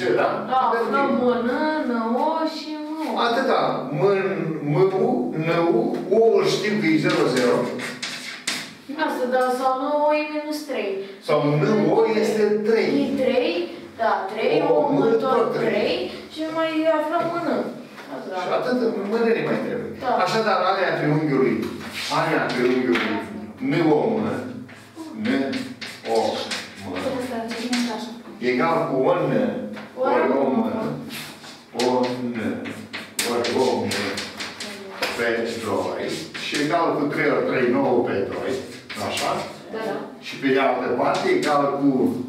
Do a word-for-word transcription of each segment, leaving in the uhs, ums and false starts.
ce, da? Da, află mână, năo și mă. Atâta. Mân, mâu, nău, o știm că e zero zero. Asta, da, sau nouă e minus trei. Sau năo este trei. E trei, da, trei, o mână tot trei și mai aflăm mână. Și atât, mână ne mai trebuie. Da. Așadar, area triunghiului, area triunghiului, n o mână, n o mână, egal cu o n, ori o mână, o n, ori o mână, pe doi, și egal cu trei ori trei, nouă pe doi, așa? Da, da. Și pe de altă parte, egal cu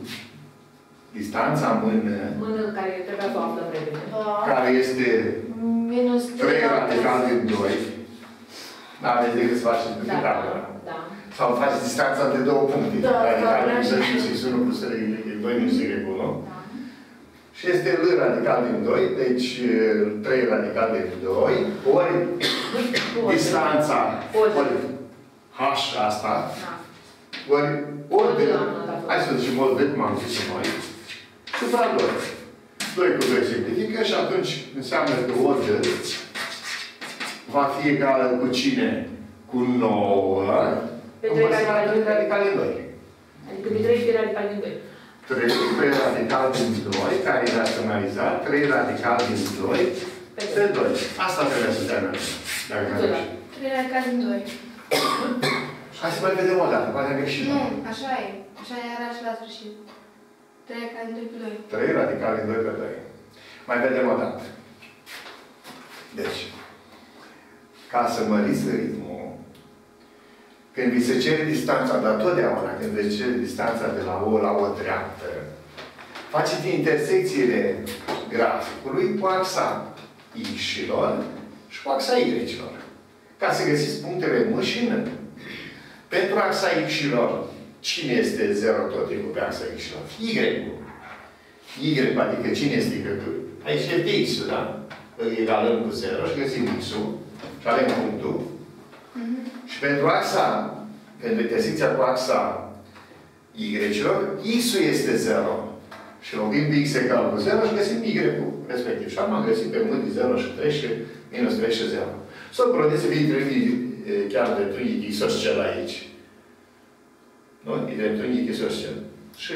distanța mână, Mână care trebuia să o aflăm repede. care este Minus trei radical din doi. Da, aveți decât să faceți decât da, acolo. da. Sau faceți distanța între două puncte. Da, radical da, din da. x unu plus doi minus y unu. Și este L radical din doi, deci trei radical din doi, ori distanța, ori H asta, ori, ori de, hai să zicem, ori de, cum am zis noi, supra doi. doi cu doi simplifică și atunci înseamnă că ori de va fi egală cu cine? Cu nouă, învățat trei radical din doi. Adică de trei pe radical din doi. trei radical din doi, care e raționalizat, trei radical din doi, pe doi. Asta trebuie să terminăm. trei radical din doi. Hai să mai vedem o dată, poate am greșit. Nu, așa e. Așa era și la sfârșit. trei radical din doi pe doi. trei radical din doi pe doi. Mai vedem o dată. Deci, ca să măriți ritmul, când vi se cere distanța, dar totdeauna când vi se cere distanța de la O la O dreaptă, faceți intersecțiile graficului cu axa X-ilor și cu axa Y-ilor. Ca să găsiți punctele M și N. Pentru axa X-ilor, cine este zero tot timpul pe axa X-ilor? Y-ul. Y, adică cine este Y-ul? Aici este X-ul, da? Îl egalăm cu zero și găsim X-ul și avem punctul. Mm-hmm. Și pentru axa, pentru intersecția cu axa Y-ilor, X-ul este zero. Și logim pe X egal cu zero și găsim Y-ul respectiv. Și am găsit pe M de zero și trei și minus trei și zero. Sau produs să fie triunghi, chiar de triunghi isoscel aici. Nu? E de triunghi isoscel. Și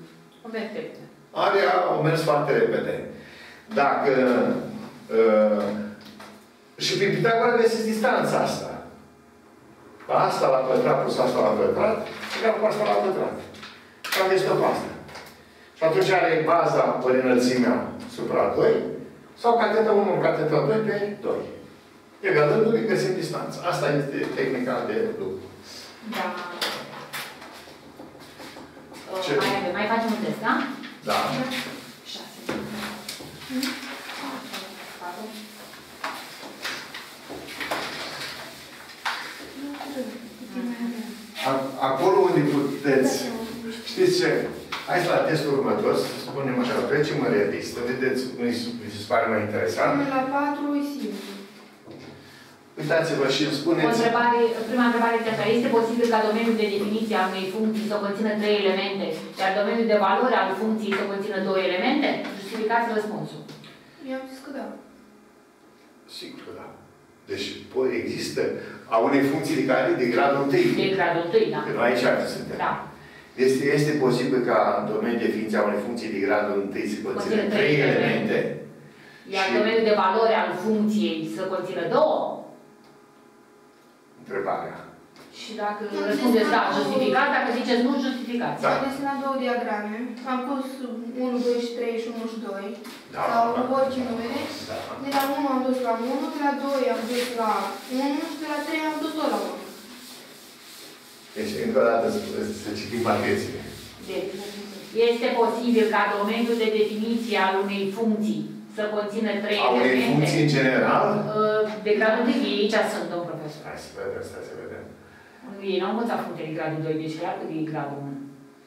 area a mers foarte repede. Dacă uh, și prin Pitagora găsiți distanța asta. Asta la pătrat plus asta la pătrat, egal cu asta la pătrat. Și aveți tot asta. Și atunci are baza ori înălțimea supra doi, sau cateta unu în cateta doi pe doi. Egalându-i găsim distanța. Asta este tehnica de lucru. Da. Ce? Mai, avem, mai facem un test, da? Da. șase. Acolo unde puteți, știți ce? Hai la testul următor, să spunem așa, trecem în revistă, vedeți, mi se pare mai interesant. Până la patru e simplu. Uitați-vă și îmi spuneți... O întrebare, prima întrebare este așa. Este posibil ca domeniul de definiție a unei funcții să conțină trei elemente, iar domeniul de valoare al funcției să conțină două elemente? Justificați răspunsul. Eu am zis că da. Sigur că da. Deci există a unei funcții de care? De gradul întâi. De gradul întâi, da. Că noi aici suntem. Da. Este, este posibil ca în domeniul de definiție a unei funcții de gradul întâi să conțină trei elemente. Iar și... domeniul de valoare al funcției să conțină două? Întrebarea. Și dacă răspundeți da, justificați, dacă ziceți nu, justificați. Da. Am desenat două diagrame. Am pus unu, doi și trei și unu și doi. Da. Sau orice numere. Da. De la unu am dus la unu, de la doi am dus la unu și de la trei am dus tot la unu. Deci, încă o dată, să, să citim parchețile. Deci, este posibil ca domeniul de definiție al unei funcții să conțină trei elemente. A unei elemente. funcții în general? De gradul întâi, aici sunt, domn profesor. Hai să vedem, stai să vedem. Ei n-au învățat funcții de gradul doi, deci clar că e gradul unu.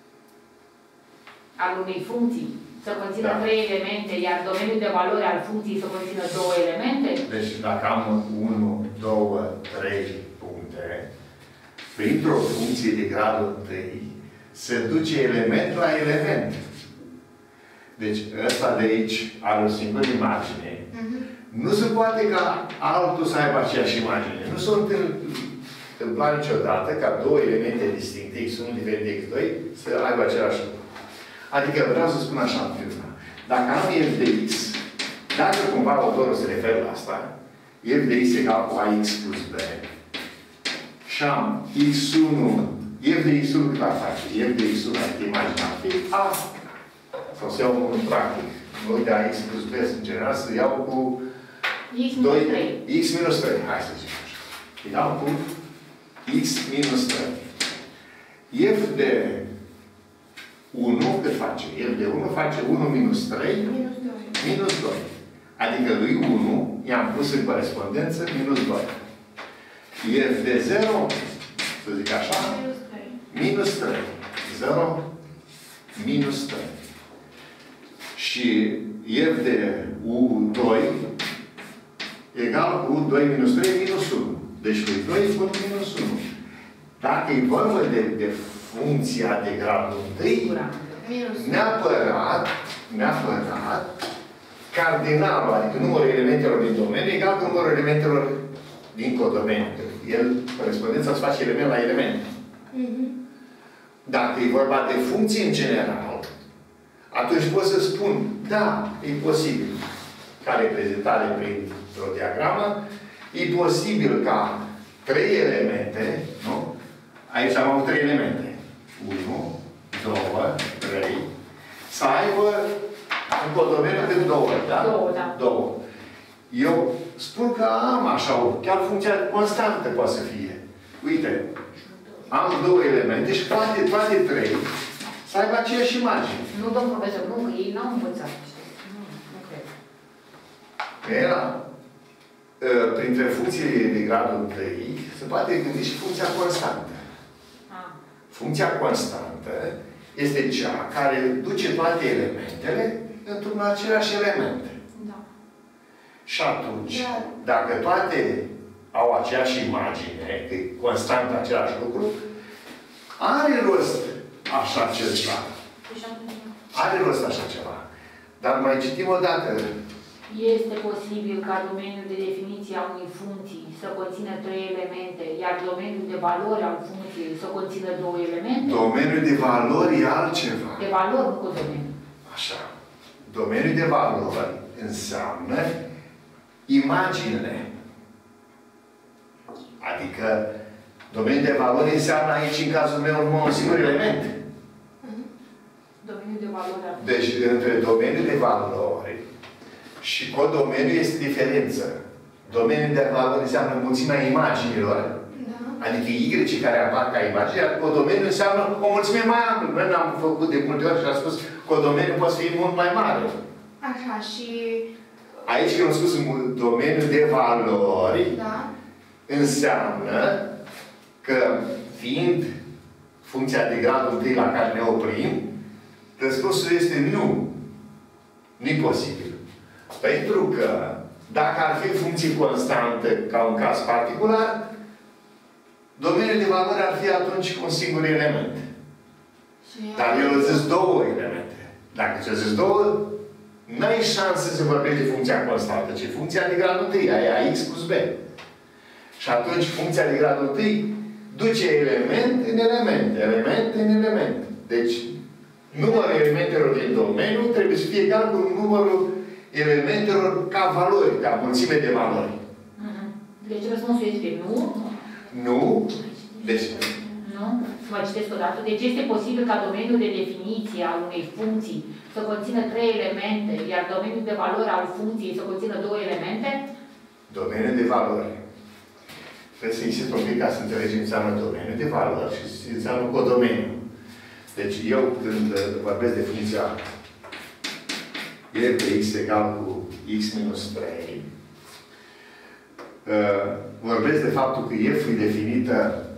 Al unei funcții să conțină da. trei elemente, iar domeniul de valoare al funcției să conțină două elemente. Deci, dacă am unu, doi, trei puncte, printr-o funcție de gradul întâi, se duce element la element. Deci, ăsta de aici are o singură imagine. Nu se poate ca altul să aibă aceeași imagine. Nu s-a întâmplat niciodată ca două elemente distincte, x unu diferit de x doi, să aibă același lucru. Adică vreau să spun așa în prima. Dacă am f de x, dacă cumva autorul se referă la asta, f de x egal cu ax plus b, și am x unu, f de x unu cât ar face? F de x unu, adică imaginea ar fi a. Sau să iau un practic. Nu de ax plus b, în general, să iau cu x minus trei. x minus trei. Hai să zicem așa. Iau cu x minus trei. F de unu, cât face? F de unu face unu minus trei Minus doi. minus doi. Adică lui unu i-am pus în corespondență minus doi. F de zero, să zic așa, Minus trei. minus trei. zero minus trei. Și f de u doi egal cu doi minus trei minus unu. Deci lui doi pun minus unu. Dacă e vorba de, de funcția de gradul unu, neapărat, neapărat, cardinalul, adică numărul elementelor din domeniu, egal cu numărul elementelor din codomeniu. El, corespondența se face element la element. Mm-hmm. Dacă e vorba de funcții în general, atunci pot să spun, da, e posibil. Ca reprezentare printr-o diagramă, e posibil ca trei elemente, nu? Aici am avut trei elemente. unu, doi, trei. Să aibă în codomeniu de două, da? Două, da. Două. Eu spun că am așa, chiar funcția constantă poate să fie. Uite, am două elemente și toate, toate trei să aibă aceeași imagine. Nu, domn profesor, nu, că ei n-au învățat. Nu, nu cred. Era, printre funcțiile de gradul trei, se poate gândi și funcția constantă. Ah. Funcția constantă este cea care duce toate elementele într-un același element. Da. Și atunci, Da. dacă toate au aceeași imagine, că e constant același lucru, are rost așa ceva. Are rost așa ceva. Dar mai citim o dată. Este posibil ca domeniul de definiție a unei funcții să conțină trei elemente, iar domeniul de valori al funcției să conțină două elemente? Domeniul de valori e altceva. De valori, nu cu domeniul. Așa. Domeniul de valori înseamnă imaginile. Adică domeniul de valori înseamnă aici, în cazul meu, numai un singur element. Domeniul de valori al Deci, între domeniul de valori și codomeniul este diferență. Domeniul de valori înseamnă mulțimea imaginilor, Da. adică Y care apar ca imagine, iar codomeniul înseamnă o mulțime mai amplă. Noi n-am făcut de multe ori și am spus codomeniul poate fi mult mai mare. Așa, și... Aici, când am spus domeniul de valori, Da. înseamnă că, fiind funcția de gradul întâi la care ne oprim, răspunsul este nu. Nu-i posibil. Pentru că, dacă ar fi funcție constantă, ca un caz particular, domeniul de valori ar fi atunci un singur element. Și Dar eu îți zis două elemente. Dacă ți-o zis două, n-ai șanse să vorbești de funcția constantă, ci funcția de gradul întâi, aia x plus b. Și atunci funcția de gradul întâi duce element în element, element în element. Deci, numărul elementelor din domeniu trebuie să fie egal cu numărul elementelor ca valori, ca mulțime de valori. Mhm. Deci răspunsul este nu. Nu? Deci, Nu? Vă citesc o dată. Deci este posibil ca domeniul de definiție al unei funcții să conțină trei elemente, iar domeniul de valori al funcției să conțină două elemente? domeniul de valori. Trebuie să insist un pic ca să înțelegem ce înseamnă domeniul de valori și ce înseamnă codomeniu. Deci eu, când vorbesc de funcția f de x egal cu x minus trei, uh, vorbesc de faptul că f e definită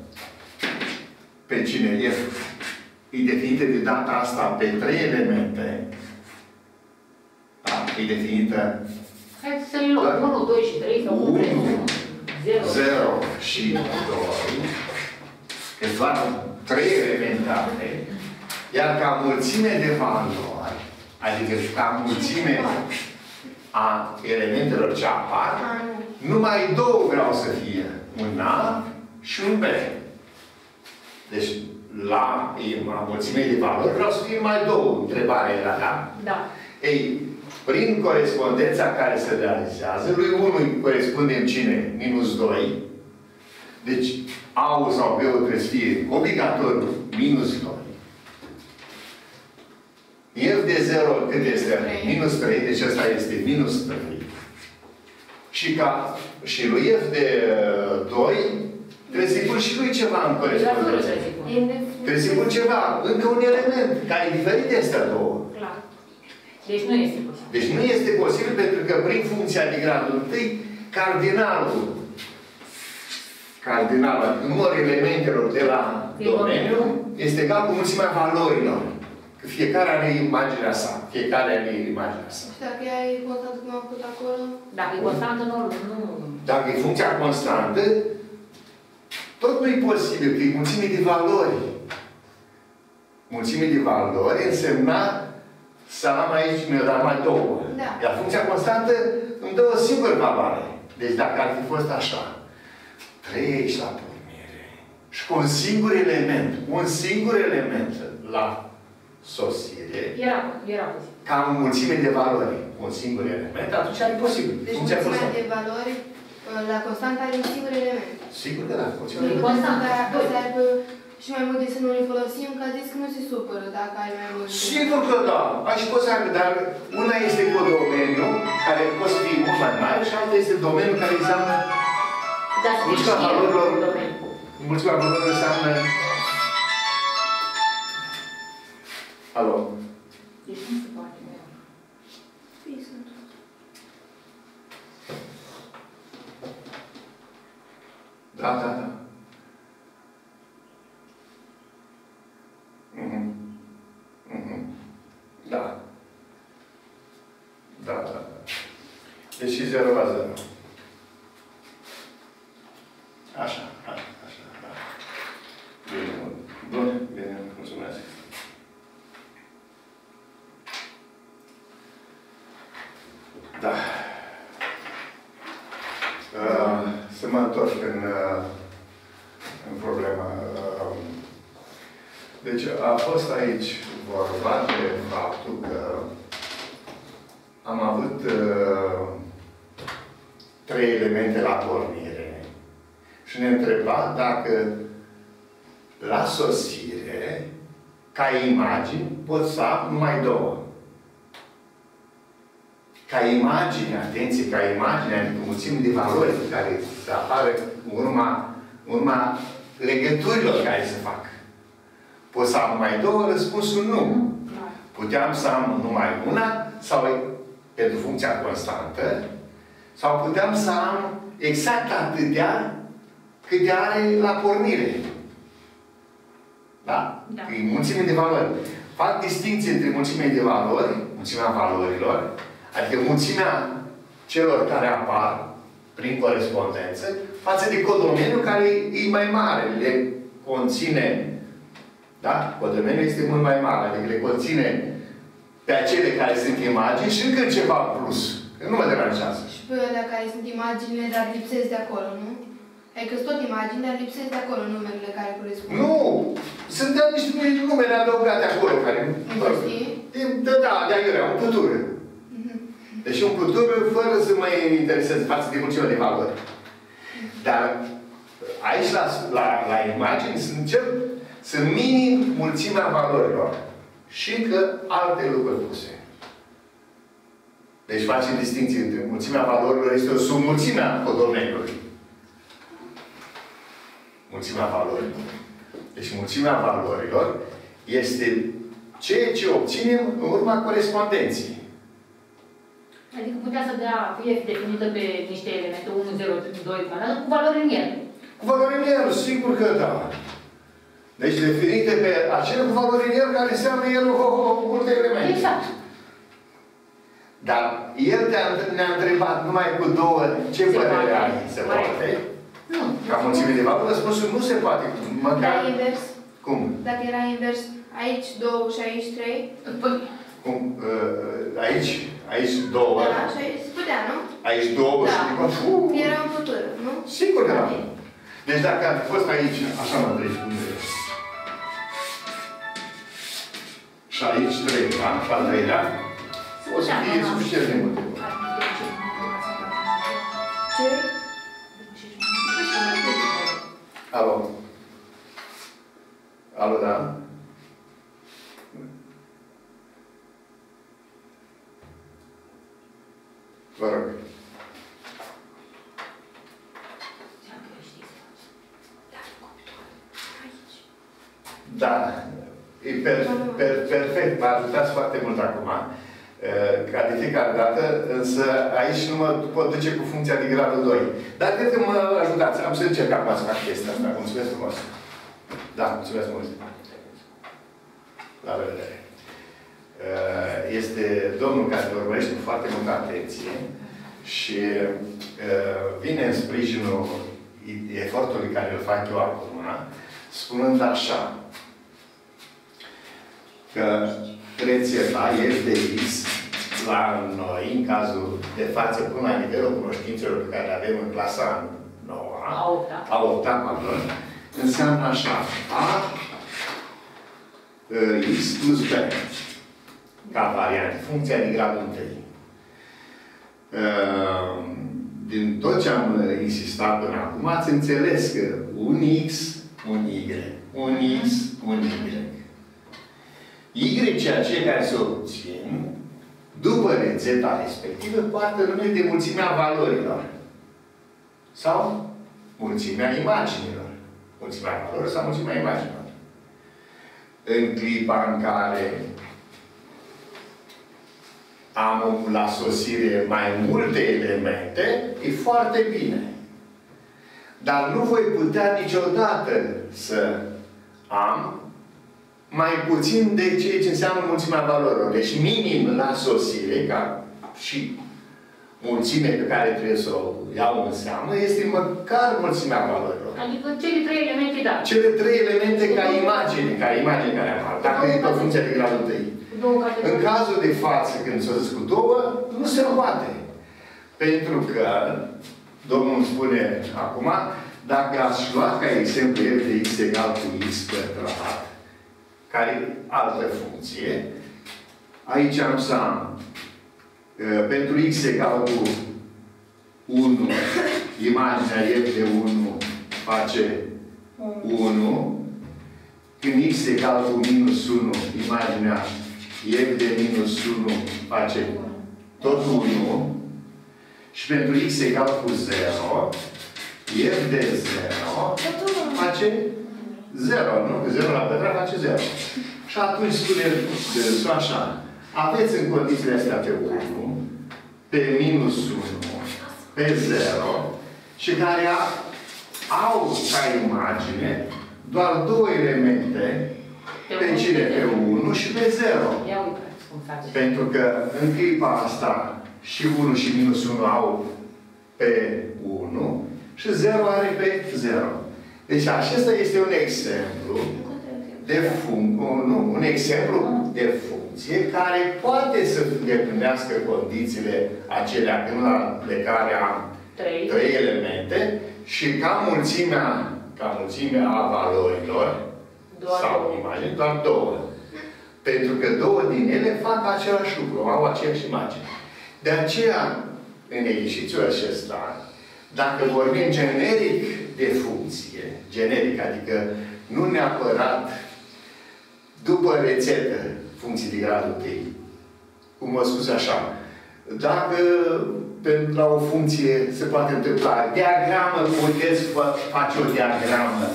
pe cine? F e definită de data asta pe trei elemente. Da? E definită Hai să le luăm. unu, doi și trei sau unu, zero și doi. Că doar trei elementare. Iar ca mulțime de valori, Adică ca mulțime a elementelor ce apar, A, nu. numai două vreau să fie. Un A și un B. Deci, la, la mulțimea de valori vreau să fie numai două. Întrebarea era, da? Da. Ei, prin corespondența care se realizează, lui unu îi corespundem cine? Minus doi. Deci, A-ul sau B-ul trebuie să fie obligatoriu minus doi. F de zero cât este? Minus trei. Deci ăsta este minus trei. Și, ca, și lui F de doi trebuie să-i pun și lui ceva în corespondență. Trebuie să-i pun ceva, încă un element, care e diferit de astea două. Clar. Deci nu este posibil. Deci nu este posibil pentru că prin funcția de gradul întâi, cardinalul, cardinalul, adică numărul elementelor de la domeniu, este egal cu mulțimea valorilor. Că fiecare are imaginea sa. Fiecare are imaginea sa. Și dacă ea e constantă cum am făcut acolo? Dacă e constantă, nu... nu... Dacă e funcția constantă, tot nu e posibil, că e mulțime de valori. Mulțime de valori însemna să am aici, mi-o dat mai două. Da. Iar funcția constantă îmi dă o singură valoare. Deci dacă ar fi fost așa, trei aici la pornire și cu un singur element, un singur element la sosire, Era, era posibil. ca o mulțime de valori, un singur element, atunci ar fi posibil. Deci Funcția mulțimea constantă. de valori, la constantă are un singur element. Sigur că da, funcția E Nu constant. să să aibă și mai multe să nu le folosim, că a zis că nu se supără dacă ai mai multe. Sigur că da. Aici poți să aibă, dar una este cu domeniu, care poate să fie mult mai mare, și alta este domeniul care înseamnă Dar să mulțimea știe valorilor. domeniul. Mulțimea valorilor înseamnă... Alo? Deci nu se poate. Fii, sunt. Da, da, da. Mhm. Mhm. Da. Da, da, da. Deci e zero la zero. Așa, așa, așa, da. Bine, bun. Bun, bine, mulțumesc. Da. Uh, să mă întorc în, uh, în problema. Uh, deci a fost aici vorba de faptul că am avut uh, trei elemente la pornire și ne întreba dacă la sosire, ca imagini, pot să am numai două. Ca imagine, atenție, ca imagine, adică mulțime de valori care se apară în urma, urma legăturilor care se fac. Pot să am numai două? Răspunsul nu. Puteam să am numai una, sau pentru funcția constantă, sau puteam să am exact atâtea cât are la pornire. Da? Da. E mulțime de valori. Fac distinție între mulțime de valori, mulțimea valorilor, adică mulțimea celor care apar prin corespondență, față de codomeniul care e mai mare. Le conține, da? Codomeniul este mult mai mare, adică le conține pe acele care sunt imagini și încă ceva plus. Că nu mă deranjează. Și pe alea care sunt imaginile, dar lipsesc de acolo, nu? Adică sunt tot imagini, dar lipsesc de acolo numerele care corespund. Nu! Sunt niște numere adăugate acolo, care... Da, da, de aiurea, un putură. Deci un putură fără să mă interesez față de mulțimea de valori. Dar aici, la, la, la imagini, sunt, cel, sunt minim mulțimea valorilor. Și încă alte lucruri puse. Deci facem distinție între mulțimea valorilor, este o submulțime a codomeniului. Mulțimea valorilor. Deci mulțimea valorilor este ceea ce obținem în urma corespondenței. Adică putea să dea, fie definită pe niște elemente unu, zero, doi, cu valori în el. Cu valori în el, sigur că da. Deci definite pe acele cu valori în el care înseamnă el o, o, o multe elemente. Exact. Dar el ne-a întrebat numai cu două ce se părere poate. ai. Se poate? Nu. Ca mulțime de valori, răspunsul nu se poate. Măcar... Dar invers? Cum? Dacă era invers, aici două și aici trei? Păi, Cum, uh, aici, aici două. Da, așa e, se putea, nu? Aici două Da. și uh, Era în futură, nu? sigur că da. Deci dacă ar fi fost aici, așa mă treci cum e. Și aici trei, da? Și al treilea, o să fie suficient de multe. Ce? Alo. Alo, da? Vă rog. Da. E per, per, perfect. M-a ajutat foarte mult acum. Ca de fiecare dată, însă aici nu mă pot duce cu funcția de gradul doi. Dar cred că mă ajutați. Am să încerc acum să fac chestia asta. Mulțumesc frumos. Da, mulțumesc mult. La revedere. Este domnul care te urmărește cu foarte multă atenție și vine în sprijinul efortului care îl fac eu acum, spunând așa, că rețeta F de X la noi, în cazul de față, până la nivelul cunoștințelor pe care le avem în clasa nouă, a opta, a opta, pardon, înseamnă așa, A X plus B, ca variant, funcția de gradul întâi. Din tot ce am insistat până acum, ați înțeles că un X, un Y, un X, un Y. Y, ceea ce care se obțin, după rețeta respectivă, poate numi de mulțimea valorilor. Sau mulțimea imaginilor. Mulțimea valorilor sau mulțimea imaginilor. În clipa în care am la sosire mai multe elemente, e foarte bine. Dar nu voi putea niciodată să am mai puțin de ceea ce înseamnă mulțimea valorilor. Deci minim la sosire, ca și mulțime pe care trebuie să o iau în seamă, este măcar mulțimea valorilor. Adică cele trei elemente, da. Cele trei elemente ca imagine, ca imagine care am. Dacă e pe funcția de gradul întâi. În cazul de față, când s-o zis cu două, nu se poate. Pentru că, Domnul îmi spune acum, dacă aș lua ca exemplu f de x egal cu x pătrat, care e altă funcție, aici am să am pentru x egal cu unu, imaginea f de unu face unu, când x egal cu minus unu, imaginea f de minus unu face tot unu, și pentru x egal cu zero, f de zero face zero, nu? Că zero la pătrat face zero. Și atunci spune dânsul așa, aveți în condițiile astea pe unu, pe minus unu, pe zero, și care au ca imagine doar două elemente, pe cine? Pe unu și pe zero. Pentru că în clipa asta și unu și minus unu au pe unu și zero are pe zero. Deci acesta este un exemplu de funcție, nu, un exemplu de funcție care poate să îndeplinească condițiile acelea când la plecare am trei. trei elemente și ca mulțimea, ca mulțimea a valorilor doar sau două. Imagini, doar două. Pentru că două din ele fac același lucru, au aceeași imagine. De aceea, în exercițiul acesta, dacă vorbim generic de funcție, generic, adică nu neapărat după rețetă funcții de gradul întâi, cum mă spus așa, dacă pentru la o funcție se poate întâmpla diagramă, puteți face o diagramă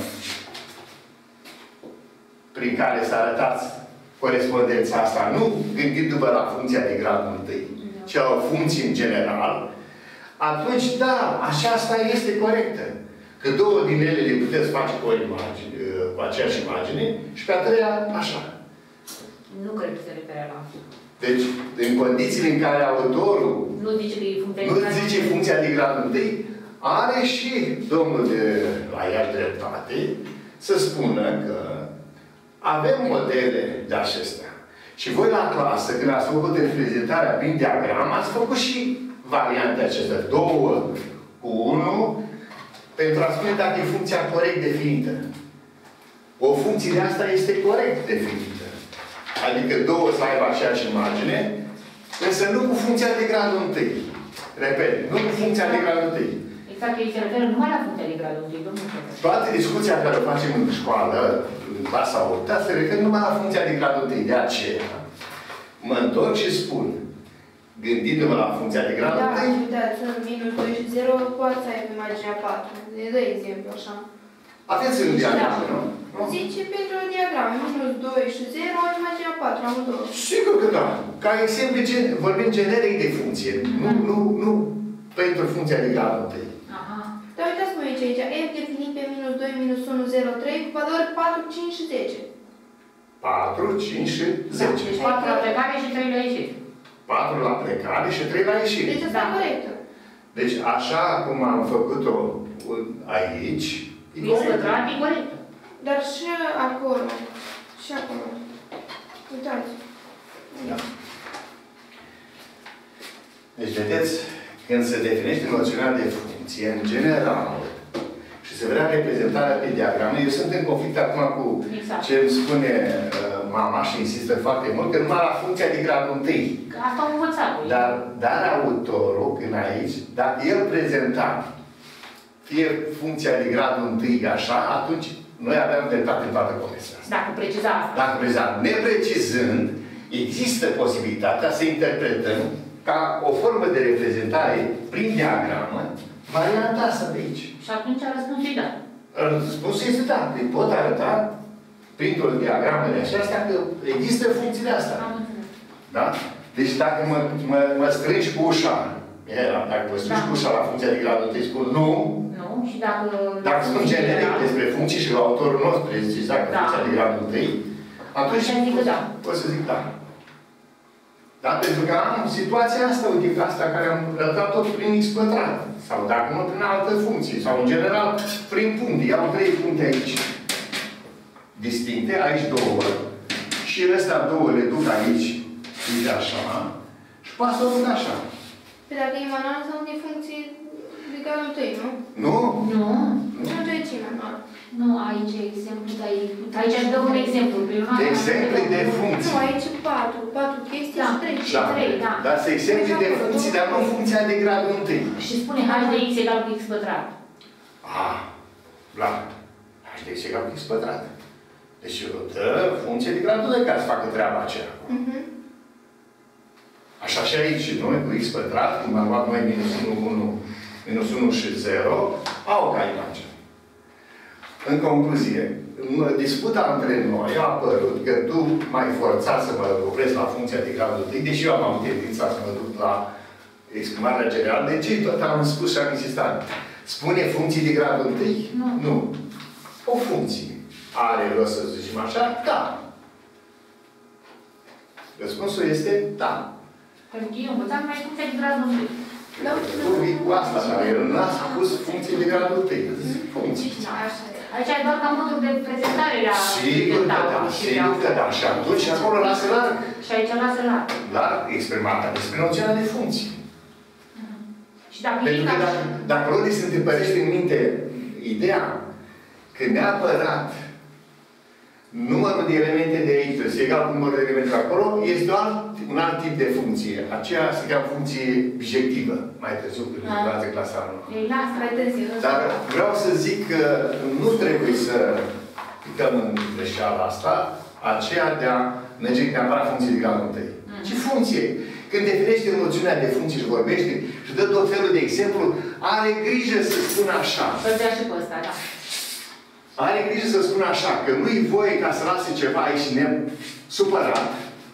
prin care să arătați corespondența asta, nu gândindu-vă la funcția de gradul întâi, ci la o funcție în general, atunci, da, aceasta este corectă. Că două din ele le puteți face cu o imagine, cu aceeași imagine, și pe a treia, așa. Nu cred că se referă la. Deci, în condițiile în care autorul nu zice că e funcția nu de zice funcția de gradul întâi, are și domnul de la ea dreptate să spună că avem modele de acestea. Și voi la clasă, când ați făcut reprezentarea prin diagramă, ați făcut și variante acestea. Două cu unu, pentru a spune dacă e funcția corect definită. O funcție de asta este corect definită. Adică două să aibă aceeași imagine, însă nu cu funcția de gradul întâi. Repet, nu cu funcția de gradul întâi. Exact, ei se referă numai la funcția de gradul întâi, domnul profesor. Toată discuția care o facem în școală, în clasa a opta, se referă numai la funcția de gradul întâi. De aceea, mă întorc și spun, gândindu-mă la funcția de gradul Da, întâi, uitați, sunt minus doi și zero, poate să ai pe imaginea patru. Ne dă exemplu așa. aveți în diagramă, nu? Zice pentru o diagramă, minus doi și zero, ai imaginea patru, am două. Sigur că da. Ca exemplu, gen- vorbim generic de funcție. Nu, nu, nu pentru funcția de gradul întâi. Aha. Dar uitați-mă aici, aici, f definit pe minus doi, minus unu, zero, trei, cu valori patru, cinci și zece. patru, cinci și zece. Deci patru la plecare și trei la ieșit. patru la plecare și trei la ieșire. Deci asta Da. e corectă. Deci așa cum am făcut-o aici, e Din corect. pătrat e corect. Dar și acolo, și acolo. Uitați. Da. Deci, vedeți, când se definește noțiunea de funcție, în general, și se vrea reprezentarea pe diagramă, eu sunt în conflict acum cu Exact. ce îmi spune uh, mama și insistă foarte mult, că numai la funcția de gradul întâi. Asta am învățat. Dar, dar autorul, când aici, dacă el prezenta fie funcția de gradul întâi așa, atunci noi aveam dreptate în toată povestea asta. Dacă preciza asta. Dacă preciza, neprecizând, există posibilitatea să interpretăm ca o formă de reprezentare prin diagramă varianta asta de aici. Și atunci răspunsul e da. Răspunsul este da. Îi pot arăta printr-o diagramă de aceasta că există funcțiile astea. Am înțeles. Da? Deci dacă mă, mă, mă strângi cu ușa, era, dacă mă strângi Da. cu ușa la funcția de gradul întâi, spun nu. Nu? Și dacă... Dacă spun generic despre funcții și autorul nostru este exact Da. funcția de gradul întâi, atunci Atunci zic că da. pot să zic da. Dar pentru că am situația asta, uite, asta care am rătat tot prin x pătrat. Sau dacă nu prin altă funcție. Sau în general prin puncte. Iau trei puncte aici. Distincte, aici două. Și ăstea două le duc aici. Uite așa. Și poate să o duc așa. Pe dacă e manual, înseamnă că e funcție de gradul întâi, nu? Nu? Nu. Nu de ce manual? Nu, aici e exemplu, dar e... Aici aș dă un exemplu. De exemple de funcții. Nu, aici e patru. Patru chestii Da. și trei. Și trei, da. Dar sunt exemple de funcții, dar nu funcția de gradul întâi. Și spune h de x egal cu x pătrat. Ah, bla. H de x egal cu x pătrat. Deci dă funcție de gradul de care să facă treaba aceea. Mhm. Așa și aici, noi cu x pătrat, când am luat noi minus unu, unu, minus unu și zero, au ca imagine. În concluzie, în disputa între noi a apărut că tu m-ai forțat să mă opresc la funcția de gradul întâi, deși eu am avut tendința să mă duc la exprimarea generală. De ce tot am spus și am insistat? Spune funcții de gradul întâi? Nu. Nu. O funcție. Are rost să zicem așa? Da. Răspunsul este da. Pentru că eu învățam mai funcția de gradul întâi. Da, Tu vii cu asta, dar el n-a spus funcții de gradul întâi. Funcții. Da, așa e. Aici ai doar ca modul de prezentare la Sigur că da, sigur că da. Și atunci acolo lasă larg. Și aici lasă la. Larg exprimată despre noțiunea de funcții. Și dacă Pentru e că ca dacă, dacă Rodi se întâmpărește în minte ideea că neapărat numărul de elemente de aici este egal cu numărul de elemente de acolo, este un alt, un alt tip de funcție. Aceea se cheamă funcție bijectivă. Mai târziu, când Ah. lucrați în clasa nouă. ei lasă. Mai târziu, nu? Dar vreau să zic că nu trebuie să picăm în greșeala asta, aceea de a merge neapărat funcție de gradul întâi. Mhm. Ci funcție. Când definește noțiunea de funcție și vorbește și dă tot felul de exemplu, are grijă să spună așa. Să-l dea și pe ăsta, da. Are grijă să spună așa, că nu-i voie ca să lase ceva aici nesupărat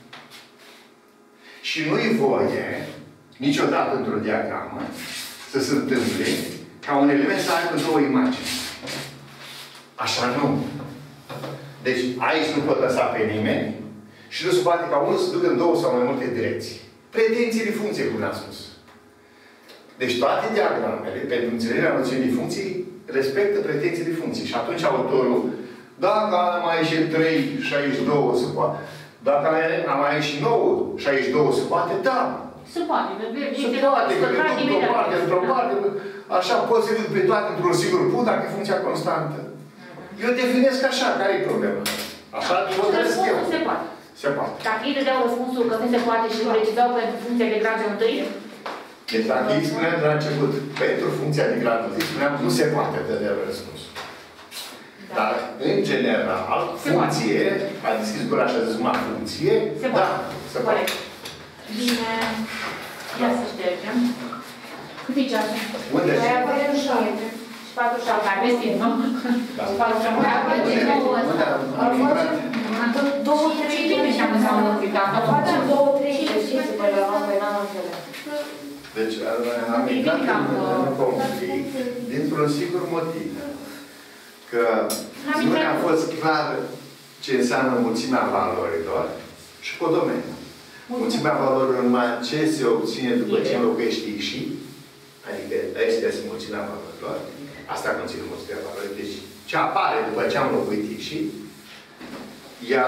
și nu-i voie niciodată într-o diagramă să se întâmple ca un element să aibă două imagini. Așa nu. Deci aici nu pot lăsa pe nimeni și nu se poate ca unul să ducă în două sau mai multe direcții. Pretenții de funcție, cum am spus. Deci toate diagramele, pentru înțelegerea noțiunii de funcții, respectă pretenții de funcții. Și atunci autorul, dacă am mai ieșit trei și aici două, se poate. Dacă am aici și nouă, șaizeci și doi se poate, da. Se poate. Se poate, că le duc într-o parte, într-o parte, așa poți să le duc pe toate într-un singur punct, dacă e funcția constantă. Eu definesc așa, care e problema? Așa hotărăsc eu. Se poate. Se poate. Dacă ei dădeau răspunsul că nu se poate și precizau pentru funcția de grad întâi, deci dacă ei spuneam de la început, pentru funcția de grad întâi, spuneam nu se poate dădea răspunsul. Da. Dar, în general, funcție, a deschis gura și a zis, ma, funcție, se da, poate. se poate. Bine. Ia să ștergem. Cât e ceasul? Unde? Mai avem șapte. Și patru și șapte. Mai vestit, nu? Da. Și patru și șapte. Unde am intrat? Două, trei, bine și am înțeles. Facem două, trei, știți, pe la rând, pe n-am înțeles. Deci, am intrat în conflict dintr-un singur motiv. Că nu ne-a fost clar ce înseamnă mulțimea valorilor și codomeniu. Mulțimea valorilor numai ce se obține după ce înlocuiești X și, adică astea sunt mulțimea valorilor. Asta conține mulțimea valorilor. Deci, ce apare după ce am înlocuit X și, iar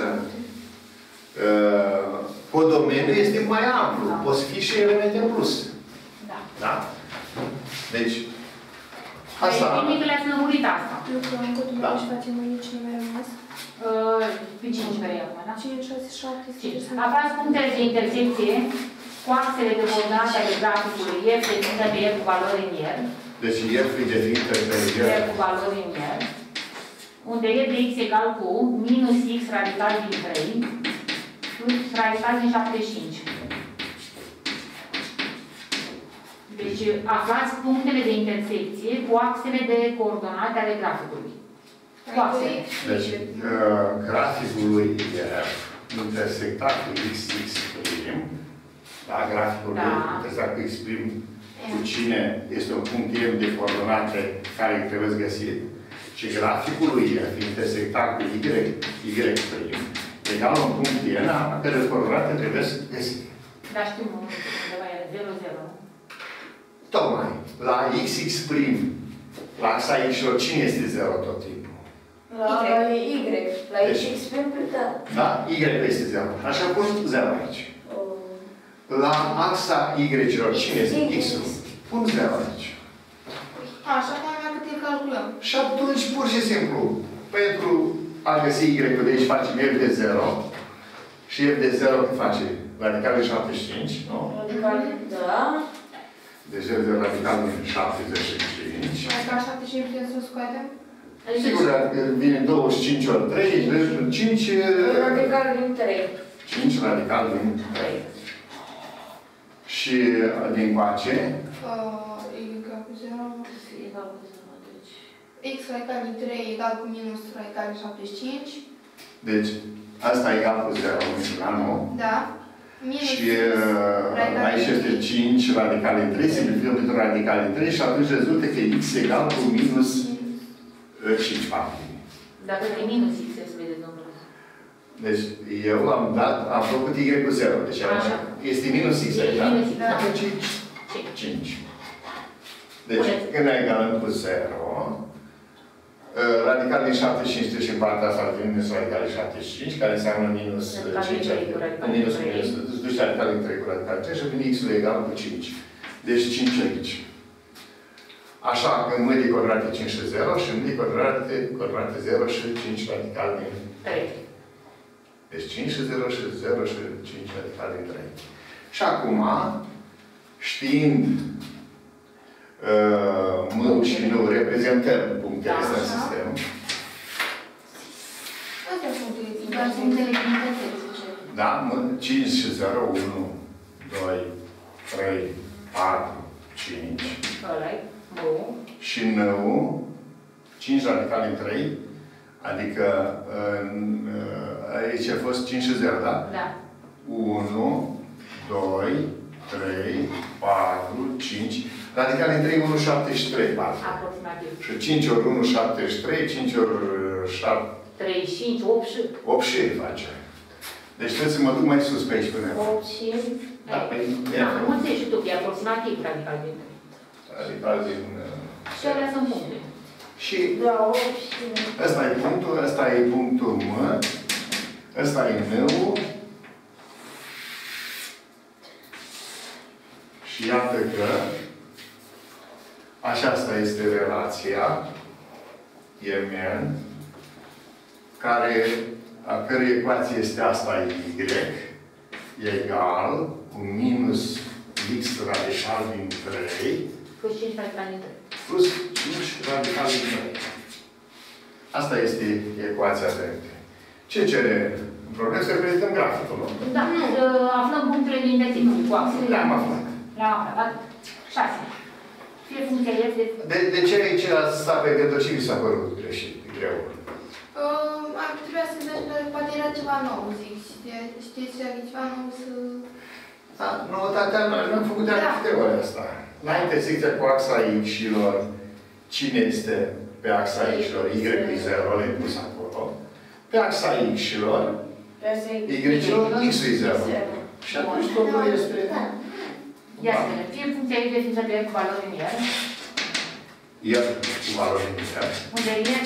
uh, codomeniul este mai amplu. Poți fi și elemente în plus. Da. Da? Deci, asta... Nimic le-ați lămurit asta. Lucrăm cu dumneavoastră și facem mâine cine mai rămas. Pe cinci vrei acum, da? cinci, șase, șapte, cinci. Aflați punctele de intersecție cu axele de coordonate ale graficului F definită de R cu valori în R. Deci F e definită de R cu valori în R. Unde E de X egal cu minus X radical din trei plus radical din șaptezeci și cinci. Deci aflați punctele de intersecție cu axele de coordonate ale graficului. Cu axele. Deci, uh, graficul lui F intersectat cu X X prim, da, graficul Da. lui intersectat cu X prim, cu cine este un punct M de coordonate care îi trebuie găsit, și graficul lui F intersectat cu Y, Y prim, egal un punct N, pe care coordonate trebuie găsit. Dar știu, undeva e zero, zero. Tocmai, la X X prim, la axa X și cine este zero tot timpul? La Y. La Deci, X prim, da. Da? Y este zero. Așa pun zero aici. La axa Y-celor, cine este X-ul? Pun zero aici. Așa că mai cât îl calculăm. Și atunci, pur și simplu, pentru a găsi Y-ul de aici, facem F de zero. Și F de zero cât face? Radical de șaptezeci și cinci, nu? Radical, da. Deci F de radical de șaptezeci și cinci. Adică la șaptezeci și cinci putem să scoatem? Sigur, că vine douăzeci și cinci ori trei, deci cinci... Radical din trei. cinci radical din trei. Și din coace? Uh, y egal cu zero. Egal cu zero, deci. X radical din trei egal cu minus radical din șaptezeci și cinci. Deci, asta e egal cu zero, nu? Da. Minus Și uh, aici este cinci radical din trei, simplificăm pentru radical din trei și atunci rezultă că X egal cu minus cinci fapt. Dacă e minus X, se vede numărul. Deci, eu am dat, am făcut Y cu zero. Deci, Așa. este minus X aici. E minus X, da. Atunci, cinci. Deci, când egalăm cu zero, radical din șaptezeci și cinci trece în partea asta de minus radical din șaptezeci și cinci, care înseamnă minus cinci. Minus minus. Duci radical din trei cu radical din trei și vine X-ul egal cu cinci. Deci cinci aici. Așa că în mâini coordonate cinci și zero și în mâini coordonate, coordonate zero și cinci radical din trei. Deci cinci și zero și zero și cinci radical din trei. Și acum, știind uh, M și N, reprezentăm punctele astea în sistem. Astea sunt punctele din Doar punctele din intersecție. Da? cinci și zero, unu, doi, trei, patru, cinci. Ăla-i. Bun. Și N, cinci radical din trei, adică în, aici a fost cinci și zero, da? Da. unu, doi, trei, patru, cinci. Radical din trei, unu, șaptezeci și trei, patru. Aproximativ. Și cinci ori unu, șaptezeci și trei, cinci ori șapte... treizeci și cinci, opt și... opt și face. Deci trebuie să mă duc mai sus pe aici până. opt și... Da, pe Da, nu înțelegi și tu, e aproximativ radical din trei. Radical din... Și alea sunt puncte. Și Da, opt și... ăsta e punctul, ăsta e punctul M. Ăsta e N-ul. Și iată că așa asta este relația Mn, care, a cărei ecuație este asta Y, egal cu minus x radical din trei Plus cinci radical din trei. plus cinci radical din trei. Asta este ecuația de ce cere în problemă? Să reprezentăm graficul, nu? Da, nu. Aflăm punctele din intersecție cu axele. Le-am aflat. Le-am aflat. șase. Fie funcția F de... De, de ce aici s-a pe gânduri și mi s-a părut greșit, greu? Uh, ar trebui să vezi, poate era ceva nou, zic. Știți, era ceva nou să... Da, noutatea, noi nu am făcut de Da. câte ori asta. La intersecția cu axa X-ilor, cine este pe axa X-ilor? Y cu zero, le-am pus acolo. Pe axa X-ilor, Y-ilor, X-ul e zero. Și atunci totul este... Ia să vedem. Fie funcția F de ființă de cu valori în el. El cu valori în el. Unde e?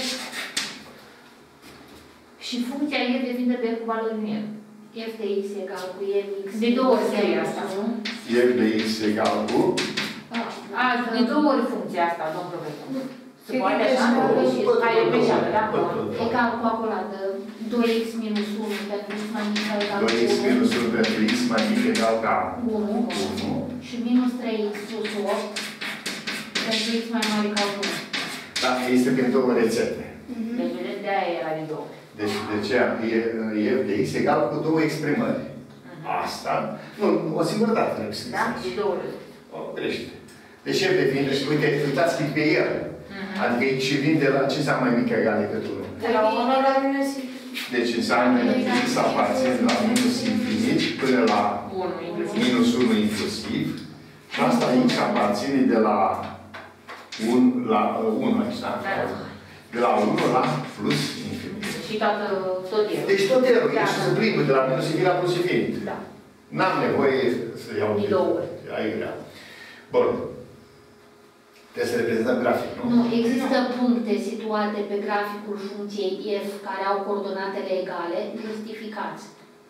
Și funcția F de ființă de cu valori în el. F de x egal cu E x. De două ori seria asta. F de X egal cu... A, de două ori funcția asta, domn profesor. Se poate așa? Ai e greșeală, da? Egal cu acolo, de doi x minus unu pentru x mai mic sau egal cu doi x minus unu pentru X mai mic egal ca unu. unu. Și minus trei x plus opt pentru x mai mare ca unu. Da, este pentru două rețete. Deci, vedeți, de-aia era de două. Deci, de ce e F de X egal cu două exprimări. Asta, nu, o singură dată trebuie să Da? găsești. De două ori. O, greșit. Deci F de ființă, și uite, uitați că pe el. Adică aici vin de la ce înseamnă mai mic egal decât unu. De la unu la minus infinit. Deci înseamnă X aparține la minus infinit până la unu inclusiv. minus unu inclusiv. Și asta X aparține de la unu la unu aici, da? Da. De la unu la plus infinit. Și toată, tot el. Deci tot erul, Da. X se plimbă de la minus infinit la plus infinit. Da. N-am nevoie să iau De două ori. Ai grea. Bun. Trebuie să reprezentăm grafic, nu? Nu, există puncte situate pe graficul funcției f care au coordonatele egale, justificați.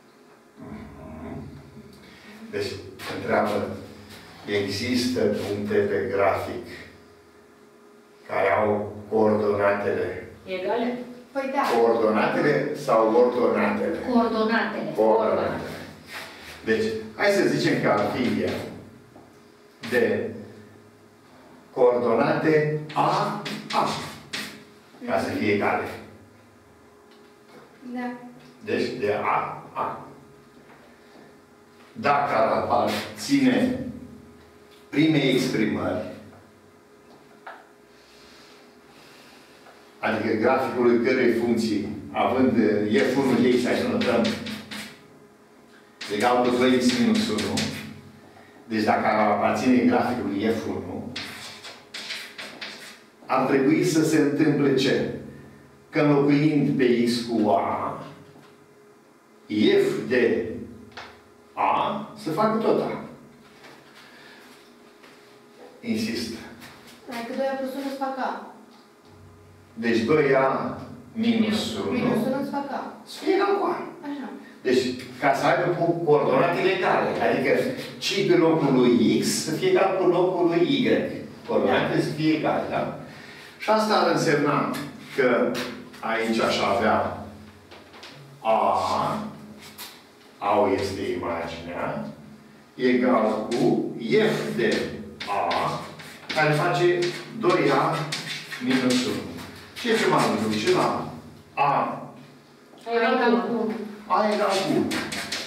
Deci, întreabă, există puncte pe grafic care au coordonatele, Egale? Păi da. coordonatele sau ordonatele? Coordonatele. Coordonatele. Deci, hai să zicem că ar fi de coordonate A, A, ca să fie egale. Da. Deci, de A, A. Dacă ar aparține primei exprimări, adică graficului cărei funcții, având F unu de X, hai să notăm, egal cu doi x minus unu, deci dacă ar aparține graficului F unu, ar trebui să se întâmple ce? Că înlocuind pe X cu A, F de A să facă tot A. Insist. Adică doi A plus unu îți fac A. Deci doi A minus unu Minus unu îți fac A. să fie egal cu A. Așa. Deci, ca să aibă cu coordonatele egale, adică ci pe locul lui X să fie egal cu locul lui Y. Coordonatele să fie egale, da? Și asta ar însemna că aici aș avea A, A este imaginea, egal cu F de A, care face doi A minus unu. Ce ce m-am duce la A? Egal cu unu. A egal cu unu.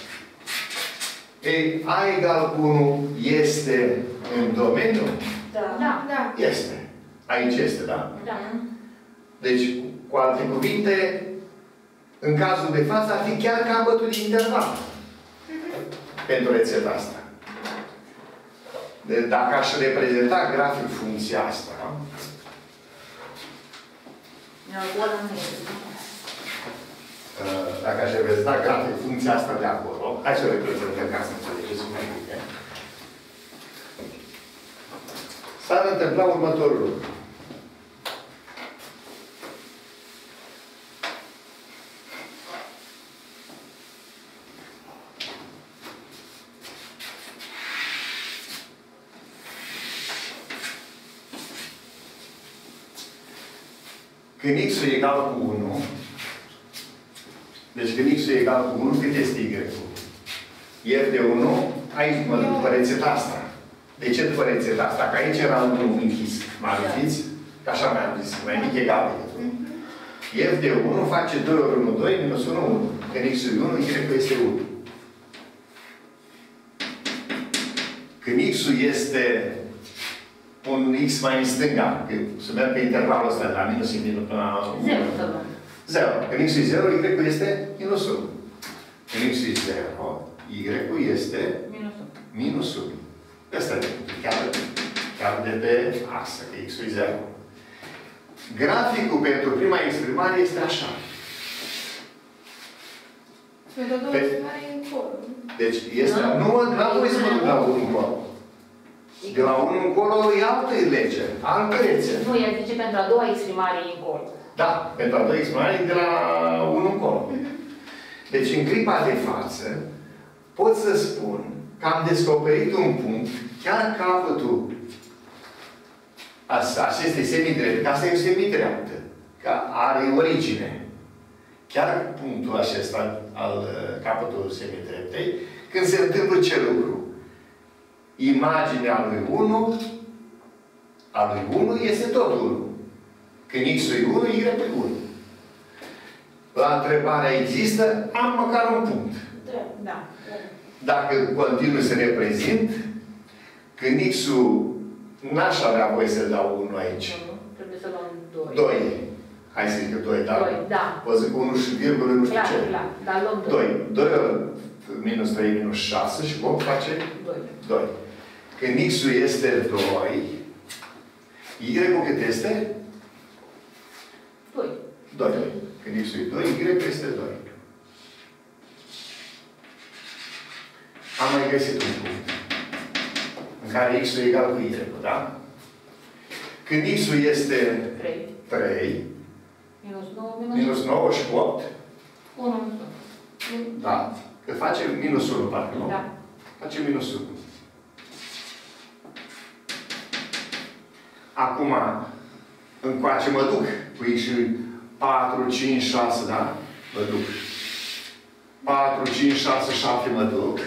Ei, A egal cu unu este în domeniu? Da. Da. Da. Este. Aici este, da? Da. Deci, cu alte cuvinte, în cazul de față, ar fi chiar capătul de interval. Pentru rețeta asta. Deci, dacă aș reprezenta grafic funcția asta, dacă aș reprezenta grafic funcția asta de acolo, hai să o reprezentăm ca să înțelegeți mai bine. S-ar întâmpla următorul lucru. Când x-ul e egal cu unu, deci când x-ul e egal cu unu, cât este y-ul? F de unu, aici mă duc după rețeta asta. De ce după rețeta asta? Că aici era unu închis. Mă amintiți? Că așa mi-am zis. Mai mic egal decât unu. F de unu face doi ori unu, doi, minus unu, unu. Când x-ul e unu, y-ul este unu. Când x-ul este un x mai în stânga, că se merge pe intervalul ăsta de la minus infinit până la zero. zero. Când x-ul e zero, y-ul este minus unu. Când x-ul e zero, y-ul este Minus unu. minus unu. Asta e chiar, chiar de pe asta, că x-ul e zero. Graficul pentru prima exprimare este așa. Pentru a doua Pe- exprimare e încolo. Deci este... Nu, n-am voie să mă duc la unu încolo. De la unu încolo e altă lege, altă rețetă. Nu, ea zice pentru a doua exprimare e încolo. Da, pentru a doua exprimare e de la unu încolo. Deci în clipa de față pot să spun că am descoperit un punct, chiar capătul acestei semidrepte, că asta e o semidreaptă, că are origine. Chiar punctul acesta al capătului semidreptei, când se întâmplă ce lucru? Imaginea lui unu, a lui unu este tot unu. Când x-ul e unu, y e unu. La întrebarea există, am măcar un punct. Da. Dacă continuu să reprezint, când x-ul n-aș avea voie să-l dau unu aici. Trebuie să luăm doi. doi. Hai să zic că doi, dar doi, da. vă zic unu și virgulă, nu știu Clar, ce. clar. Dar luăm doi. doi. doi ori minus trei minus șase și vom face doi. doi. Când x-ul este doi, y-ul cât este? doi. doi. Când x-ul e doi, y este doi. Am mai găsit un punct în care x-ul e egal cu y, da? Când x-ul este trei. trei, Minus nouă, minus minus nouă și opt, unu, minus unu. da? Că face minus unu, parcă, nu? Da. Face minus unu. Acum, încoace mă duc cu x patru, cinci, șase, da? Mă duc. patru, cinci, șase, șapte mă duc.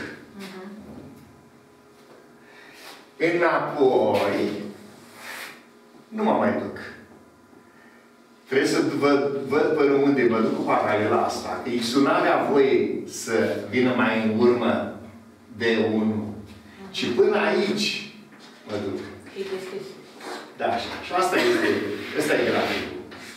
Înapoi, nu mă mai duc. Trebuie să văd, văd până unde mă duc cu paralela asta. Că x-ul n-avea voie să vină mai în urmă de unu. Și până aici mă duc. E deschis. Da, așa. Și asta este, ăsta e graficul.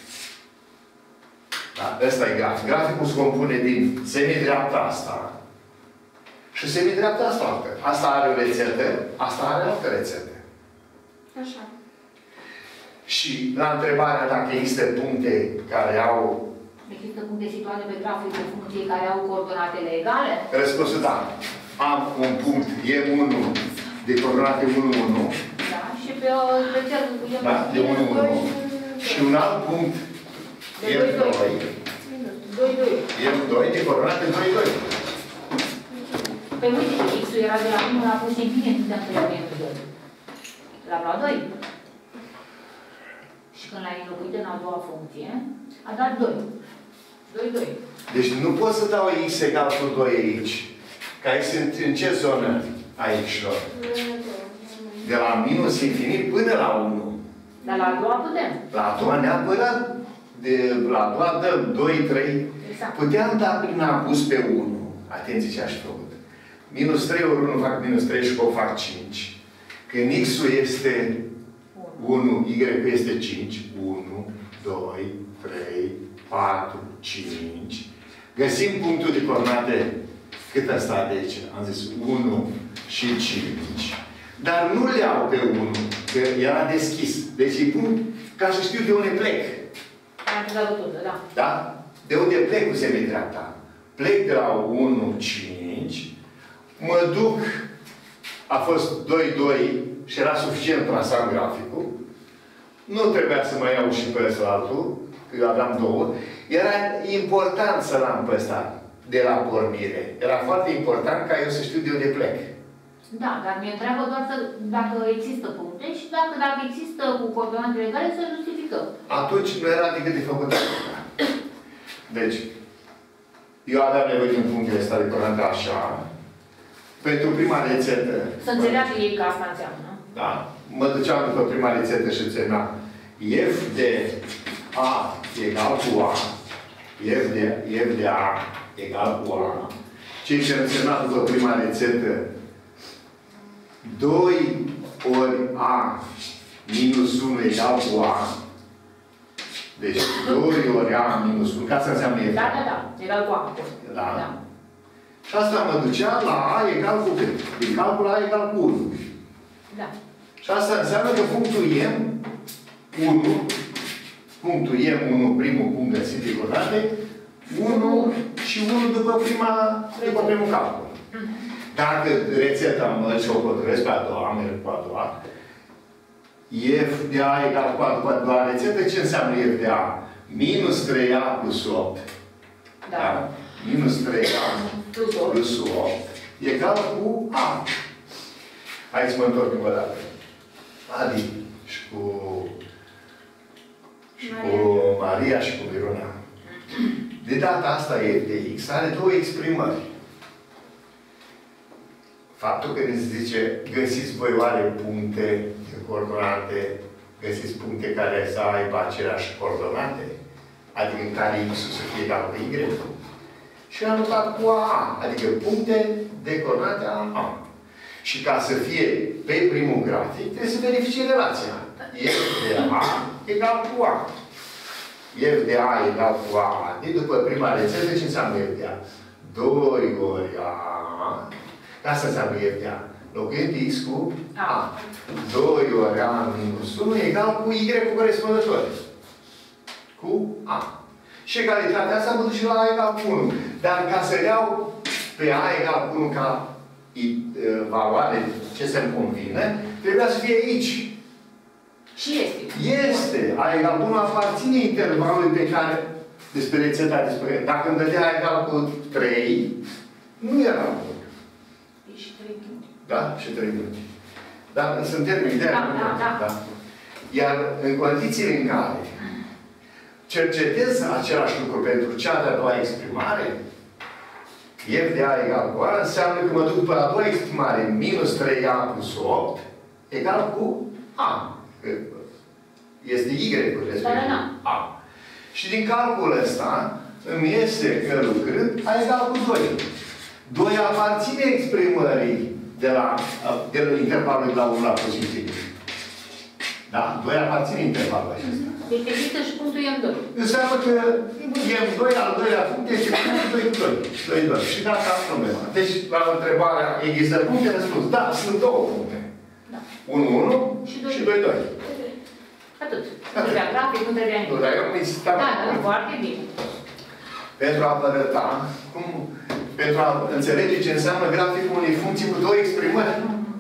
Da, ăsta e grafic. Graficul se compune din semidreapta asta și semidreapta asta altă. Asta are o rețetă, asta are altă rețetă. Așa. Și la întrebarea dacă există puncte care au... Există puncte situate pe graficul funcției care au coordonatele egale? Răspunsul da. Am un punct E unu de coordonate unu, unu. Da. Și pe o pe cel Da, de unu, unu. Și un alt punct E doi. doi, doi. E doi de coordonate doi, doi. Păi uite, x-ul era de la unu la pus e bine să dăm pe la doi. L-am luat doi. Și când l-ai înlocuit în a doua funcție, a dat doi. doi, doi. Deci nu pot să dau x egal cu doi aici. Că aici sunt în ce zonă aici, lor? De la minus infinit până la unu. Dar la a doua putem. La a doua neapărat. De, la a doua dăm doi, trei. Exact. Puteam da prin apus pe unu. Atenție ce aș făcut. Minus trei ori unu fac minus trei și o fac cinci. Când x-ul este unu, y-ul este cinci. unu, doi, trei, patru, cinci. Găsim punctul de coordonate. Cât asta de aici? Am zis unu și cinci. Dar nu le iau pe unu, că era deschis. Deci îi pun ca să știu de unde plec. Am dat tot, da. Da? De unde plec cu semidreapta? Plec de la unu, cinci, mă duc, a fost doi, doi și era suficient trasat graficul. Nu trebuia să mai iau și pe ăsta altul, că eu aveam două. Era important să l-am pe ăsta de la pornire. Era foarte important ca eu să știu de unde plec. Da, dar mi-e întreabă doar să, dacă există puncte și dacă, dacă există cu coordonate legale să justificăm. Atunci nu era decât de făcut asta. Deci, eu aveam nevoie de un punct de ăsta de coordonate așa. Pentru prima rețetă. Să înțeleagă ei că asta înseamnă. Da. Mă duceam după prima rețetă și însemna F de A egal cu A. F de, F de A egal cu A. Ceea ce însemna după prima rețetă doi ori A minus unu egal cu A. Deci doi ori A minus unu. Ca să înseamnă F. Da, da, da. Egal cu A. Da. Da. Și asta mă ducea la A egal cu B. Din calcul A egal cu unu. Da. Și asta înseamnă că punctul M unu, punctul M unu, primul punct găsit de coordonate, unu și unu după prima, după primul calcul. Dacă rețeta mă și o potrivesc pe a doua, merg pe a doua, F de A egal cu A după a doua rețetă, ce înseamnă F de A? Minus trei A plus opt. Da. Da? Minus trei A Plus opt. plus opt egal cu A. Hai să mă întorc încă o dată. Adi și cu, și cu Maria și cu Miruna. De data asta F de X are două exprimări. Faptul că ne zice, găsiți voi oare puncte de coordonate, găsiți puncte care să aibă aceleași coordonate, adică în care X-ul să fie egal cu Y. Și am notat cu A, adică puncte de coordonate A. A. Și ca să fie pe primul grafic, trebuie să verifice relația. F de A egal cu A. F de A egal cu A. Deci după prima rețetă, ce înseamnă F de A? doi ori A. Asta înseamnă F de A. Locuind X cu A. doi ori A minus unu egal cu Y cu corespunzător. Cu A. Și egalitatea asta mă duce la A egal cu unu. Dar ca să iau pe A egal cu unu ca valoare ce se-mi convine, trebuia să fie aici. Și este. Este. A egal cu unu aparține intervalului pe care, despre rețeta, despre, dacă îmi dădea A egal cu trei, nu era bun. Și trei puncte. Da? Și trei puncte. Dar sunt termeni de da, da, da. da. Iar în condițiile în care cercetez același lucru pentru cea de-a doua exprimare, F de A egal cu A, înseamnă că mă duc după a doua exprimare, minus trei A plus opt, egal cu A. Este Y-ul respectiv. A. Și din calculul ăsta, îmi iese că lucrând, A egal cu doi. doi aparține exprimării de la, de la intervalul de la unu la pozitiv. Da? doi aparține intervalul acesta. Deci există și punctul M doi. Înseamnă că M doi, al doilea punct, este punctul doi cu doi. doi, doi. Și gata, problema. Deci, la întrebarea, există puncte? Răspuns. Da, sunt două puncte. Da. unu, unu și doi, doi. Atât. Nu trebuia grafic, nu trebuia nimic. Nu, dar eu am insistat. Da, da, foarte bine. Pentru a vă arăta, cum, pentru a înțelege ce înseamnă graficul unei funcții cu două exprimări.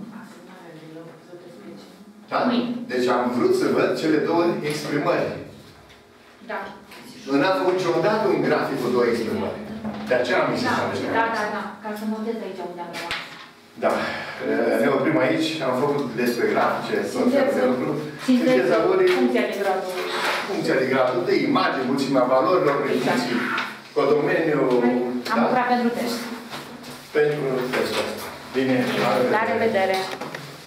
Da? Deci am vrut să văd cele două exprimări. Da. Nu n-am făcut niciodată un grafic cu două exprimări. De aceea am insistat. Da, da, da, da. Ca să montez aici unde am rămas. Da. Ne oprim aici. Am făcut despre grafice, tot felul de lucruri. Funcția de gradul. Funcția de gradul de imagine, mulțimea valorilor, funcții, codomeniu. Am lucrat pentru test. Pentru testul ăsta. Bine. La revedere.